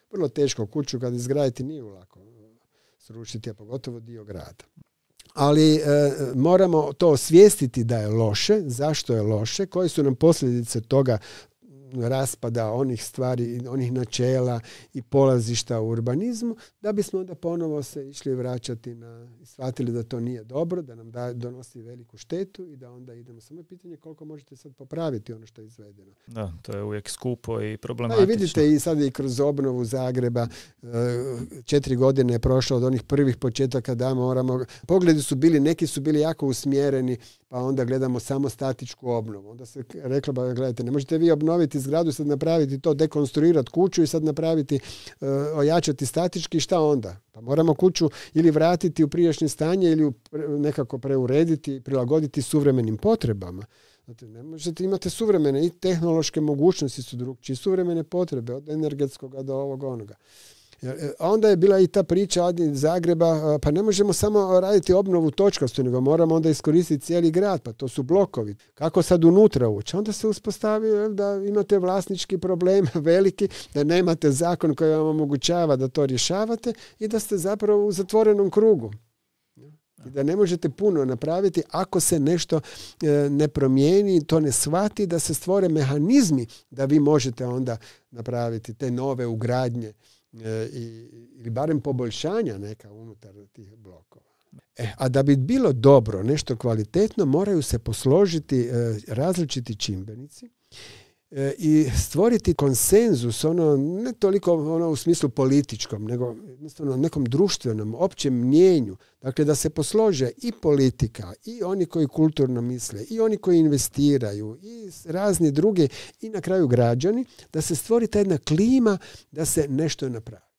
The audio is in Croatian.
vrlo teško kuću kad izgraditi nije lako srušiti, a pogotovo dio grada. Ali moramo to osvijestiti da je loše, zašto je loše, koje su nam posljedice toga raspada onih stvari, onih načela i polazišta u urbanizmu, da bismo onda ponovo se išli vraćati i shvatili da to nije dobro, da nam donosi veliku štetu i da onda idemo. Samo je pitanje koliko možete sad popraviti ono što je izvedeno. Da, to je uvijek skupo i problematično. Da, i vidite i sad i kroz obnovu Zagreba 4 godine je prošlo od onih prvih početaka da moramo, pogledi su bili, neki su bili jako usmjereni, pa onda gledamo samo statičku obnovu. Onda se reklo, ba, gledajte, ne možete vi obnoviti zgradu, sad napraviti to, dekonstruirati kuću i sad napraviti, ojačati statički, šta onda? Pa moramo kuću ili vratiti u prijašnje stanje ili nekako preurediti, prilagoditi suvremenim potrebama. Znate, ne možete, imate suvremene i tehnološke mogućnosti su drugčije, suvremene potrebe, od energetskog do ovog onoga. Onda je bila i ta priča iz Zagreba, pa ne možemo samo raditi obnovu točkastu, nego moramo onda iskoristiti cijeli grad, pa to su blokovi. Kako sad unutra ući? Onda se uspostavi da imate vlasnički problem veliki, da nemate zakon koji vam omogućava da to rješavate i da ste zapravo u zatvorenom krugu. I da ne možete puno napraviti ako se nešto ne promijeni, to ne shvati, da se stvore mehanizmi da vi možete onda napraviti te nove ugradnje ili barem poboljšanja neka unutar tih blokova. A da bi bilo dobro, nešto kvalitetno, moraju se posložiti različiti čimbenici i stvoriti konsenzus, ne toliko u smislu političkom, nego jednostavno nekom društvenom, općem mnijenju. Dakle, da se poslože i politika, i oni koji kulturno misle, i oni koji investiraju, i razni drugi, i na kraju građani, da se stvori ta jedna klima da se nešto napravi.